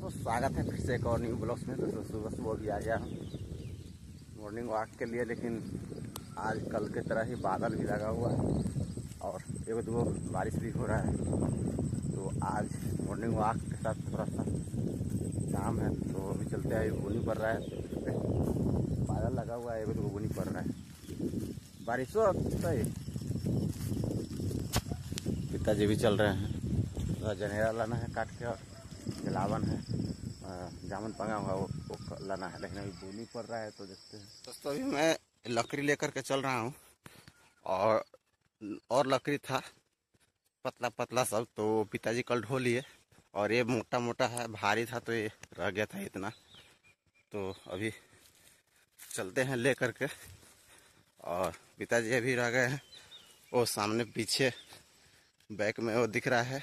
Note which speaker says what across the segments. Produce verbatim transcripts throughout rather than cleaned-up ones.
Speaker 1: दोस्तों स्वागत है फिर से एक और न्यू ब्लॉग्स में। दोस्तों सुबह सुबह भी आ गया हूँ मॉर्निंग वॉक के लिए, लेकिन आज कल की तरह ही बादल भी लगा हुआ है और एक दो बारिश भी हो रहा है। तो आज मॉर्निंग वॉक के साथ थोड़ा सा काम है, तो अभी चलते हैं। बुनी पड़ रहा है, बादल लगा हुआ है, एक दो बुनी पड़ रहा है। बारिश हो सही, पिताजी भी चल रहे हैं। जनेरा लाना है काट के, और जलावन है, जामुन पंगा हुआ वो, वो लाना है, लेकिन अभी बुनी पड़ रहा है तो देखते हैं। दोस्तों अभी मैं लकड़ी लेकर के चल रहा हूँ, और और लकड़ी था पतला पतला सब, तो पिताजी कल ढो लिए, और ये मोटा मोटा है, भारी था तो ये रह गया था इतना। तो अभी चलते हैं ले करके, और पिताजी अभी रह गए हैं। वो सामने पीछे बैक में वो दिख रहा है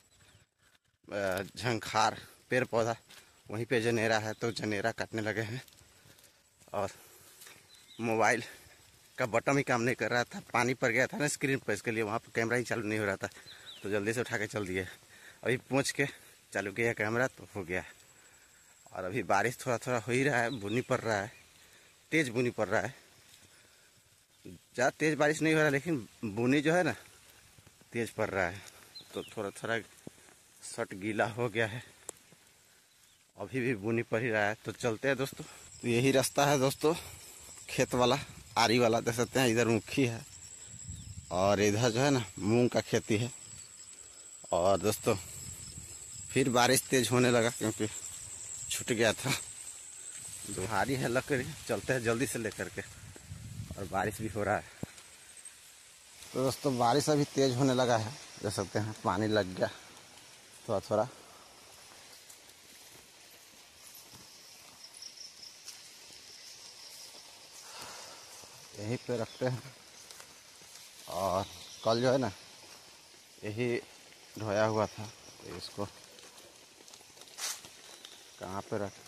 Speaker 1: झंखार पेड़ पौधा, वहीं पे जनेरा है, तो जनेरा काटने लगे हैं। और मोबाइल का बटन ही काम नहीं कर रहा था, पानी पड़ गया था ना स्क्रीन पर, इसके लिए वहाँ पर कैमरा ही चालू नहीं हो रहा था, तो जल्दी से उठा के चल दिए। अभी पहुँच के चालू किया कैमरा तो हो गया। और अभी बारिश थोड़ा थोड़ा हो ही रहा है, बुनी पड़ रहा है, तेज़ बुनी पड़ रहा है। ज़्यादा तेज़ बारिश नहीं हो रहा, लेकिन बुनी जो है ना तेज़ पड़ रहा है, तो थोड़ा थोड़ा शर्ट गीला हो गया है। अभी भी बुनी पड़ ही रहा है, तो चलते हैं दोस्तों। तो यही रास्ता है दोस्तों, खेत वाला, आरी वाला, देख सकते हैं। इधर मुखी है और इधर जो है ना मूंग का खेती है। और दोस्तों फिर बारिश तेज होने लगा, क्योंकि छूट गया था। जो भारी है लकड़ी, चलते हैं जल्दी से लेकर के, और बारिश भी हो रहा है। तो दोस्तों बारिश अभी तेज होने लगा है, देख सकते हैं, पानी लग गया थोड़ा थोड़ा। यहीं पे रखते हैं, और कल जो है ना यही ढोया हुआ था, तो इसको कहाँ पे रखें,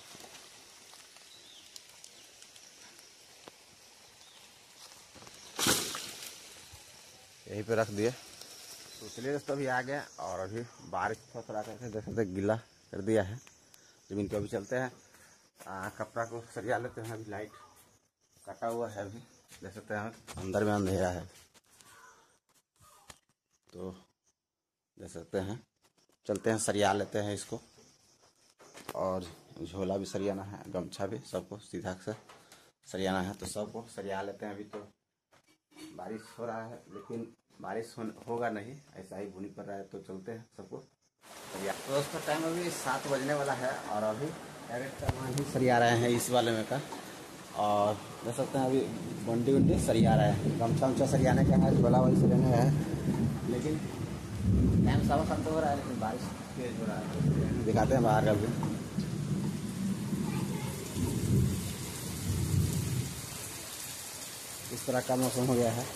Speaker 1: यहीं पे रख दिए। तो चलिए दोस्तों अभी आ गया, और अभी बारिश थोड़ा थोड़ा करके देख सकते गीला कर दिया है जमीन को। अभी चलते हैं, आ, कपड़ा को सरिया लेते हैं। अभी लाइट कटा हुआ है, अभी देख सकते हैं अंदर में अंधेरा है, तो देख सकते हैं। चलते हैं सरिया लेते हैं इसको, और झोला भी सरियाना है, गमछा भी, सबको सीधा से सरियाना है, तो सबको सरिया लेते हैं। अभी तो बारिश हो रहा है, लेकिन बारिश हो, होगा नहीं, ऐसा ही बुनी पड़ रहा है, तो चलते हैं सबको सरिया। तो दोस्तों टाइम अभी सात बजने वाला है, और अभी डायरेक्ट सामान ही सरिया रहे हैं इस वाले में का। और देख सकते हैं अभी बंडी वंडी सरिया रहे हैं, गमछा उमछा सरियाने का है, झोला वही सरियाने का है, लेकिन टाइम सवा सात हो रहा है, लेकिन बारिश तेज हो रहा है। दिखाते हैं बाहर का भी। इस तरह का मौसम हो गया है,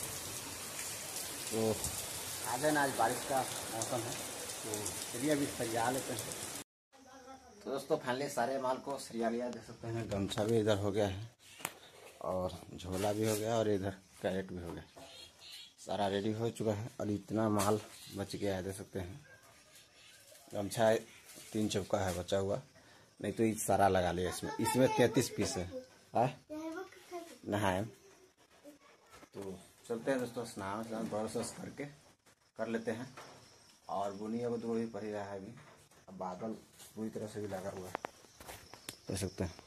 Speaker 1: तो आज है ना, आज बारिश का मौसम है, तो चलिए अभी सरिया लेते हैं। तो दोस्तों फाइनली सारे माल को सरिया लिया, देख सकते हैं। गमछा भी इधर हो गया है, और झोला भी हो गया, और इधर कैरेट भी हो गया, सारा रेडी हो चुका है। और इतना माल बच गया है, देख सकते हैं। गमछा तीन चौका है बचा हुआ, नहीं तो ये सारा लगा लिया इसमें। इसमें तैंतीस पीस है नहाए। तो चलते हैं दोस्तों, स्नान स्नान ब्रश व्रश करके कर लेते हैं। और बुनी अब तो भी पड़ ही रहा है अभी, अब बादल पूरी तरह से भी लगा हुआ है, देख सकते हैं।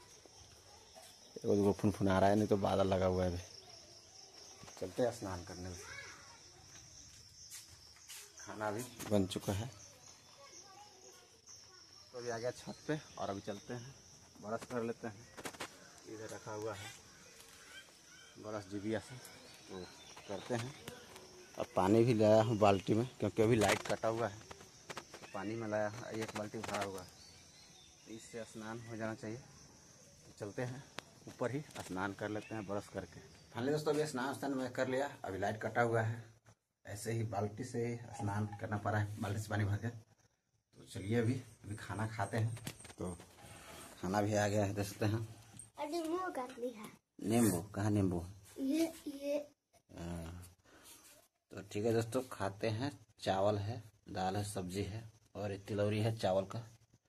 Speaker 1: वो फुनफुना आ रहा है, नहीं तो बादल लगा हुआ है अभी। चलते हैं स्नान करने में। खाना भी बन चुका है, तो अभी आ गया छत पे, और अभी चलते हैं ब्रश कर लेते हैं। इधर रखा हुआ है ब्रश जीबिया से, तो करते हैं। अब पानी भी लाया हूँ बाल्टी में, क्योंकि अभी लाइट कटा हुआ है, तो पानी में लाया हूँ, एक बाल्टी भरा हुआ है, तो इससे स्नान हो जाना चाहिए। तो चलते हैं ऊपर ही स्नान कर लेते हैं ब्रश करके। फाइनली दोस्तों अभी स्नान स्नान मैं कर लिया, अभी लाइट कटा हुआ है, ऐसे ही बाल्टी से ही स्नान करना पड़ा है, बाल्टी से पानी भर के। तो चलिए अभी अभी खाना खाते हैं। तो खाना भी आ गया है, देख सकते हैं। नींबू कहाँ नींबू ये ये तो ठीक है दोस्तों, खाते हैं। चावल है, दाल है, सब्जी है, और एक तिलौरी है चावल का,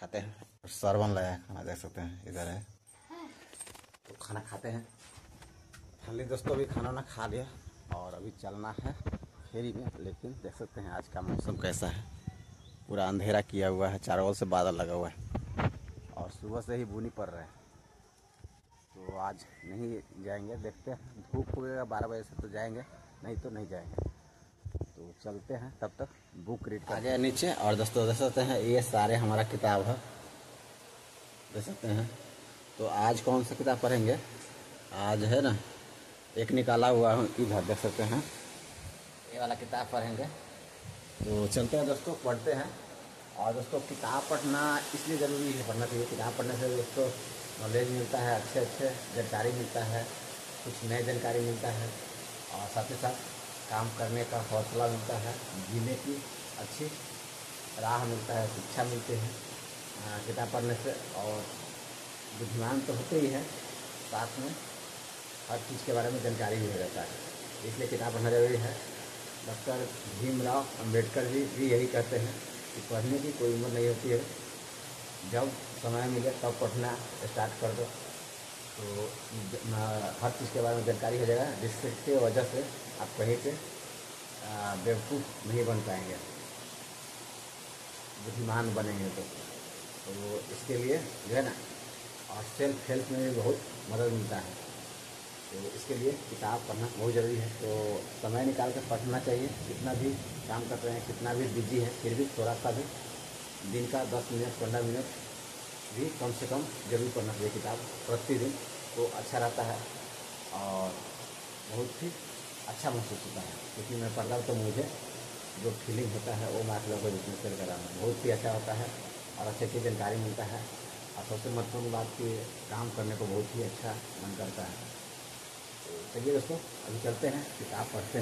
Speaker 1: खाते हैं। सरवन लाया है खाना, देख सकते हैं इधर है, तो खाना खाते हैं। फाइनली दोस्तों अभी खाना ना खा लिया और अभी चलना है फेरी में। लेकिन देख सकते हैं आज का मौसम कैसा है, पूरा अंधेरा किया हुआ है, चारों ओर से बादल लगा हुआ है और सुबह से ही बुनी पड़ रहा है। तो आज नहीं जाएंगे, देखते हैं धूप होगा बारह बजे से तो जाएंगे, नहीं तो नहीं जाएंगे। तो चलते हैं, तब तक बुक रीड कर जाए नीचे। और दोस्तों देख सकते हैं ये सारे हमारा किताब है, देख सकते हैं। तो आज कौन सा किताब पढ़ेंगे, आज है ना एक निकाला हुआ है इधर, देख सकते हैं ये वाला किताब पढ़ेंगे। तो चलते हैं दोस्तों, पढ़ते हैं। और दोस्तों किताब पढ़ना इसलिए ज़रूरी है, पढ़ना चाहिए। किताब पढ़ने से दोस्तों नॉलेज मिलता है, अच्छे अच्छे जानकारी मिलता है, कुछ नए जानकारी मिलता है और साथ ही साथ काम करने का हौसला मिलता है, जीने की अच्छी राह मिलता है, शिक्षा मिलती है किताब पढ़ने से। और बुद्धिमान तो होते ही है, साथ में हर चीज़ के बारे में जानकारी भी हो जाता है, इसलिए किताब पढ़ना जरूरी है। डॉक्टर भीमराव अंबेडकर जी भी यही कहते हैं कि पढ़ने की कोई उम्र नहीं होती है, जब समय मिले तब पढ़ना स्टार्ट कर दो, तो हर चीज़ के बारे में जानकारी हो जाएगा, जिसके वजह से आप कहीं पे बेवकूफ़ नहीं बन पाएंगे, बुद्धिमान बनेंगे। तो, तो इसके लिए जो है ना, और सेल्फ हेल्प में भी बहुत मदद मिलता है। तो इसके लिए किताब पढ़ना बहुत ज़रूरी है। तो समय निकाल कर पढ़ना चाहिए, कितना भी काम कर रहे हैं, कितना भी बिजी है, फिर भी थोड़ा सा भी दिन का दस मिनट पंद्रह मिनट भी कम से कम जरूर पढ़ना चाहिए किताब प्रतिदिन। तो अच्छा रहता है और बहुत ही अच्छा महसूस होता है, क्योंकि मैं पढ़ता हूँ तो मुझे जो फीलिंग होता है वो मैं आप लोगों को जिसमें शेयर कर रहा हूँ, बहुत ही अच्छा होता है और अच्छी अच्छी जानकारी मिलता है। और सबसे महत्वपूर्ण बात कि काम करने को बहुत ही अच्छा मन करता है। तो चलिए दोस्तों अभी चलते हैं, किताब पढ़ते हैं।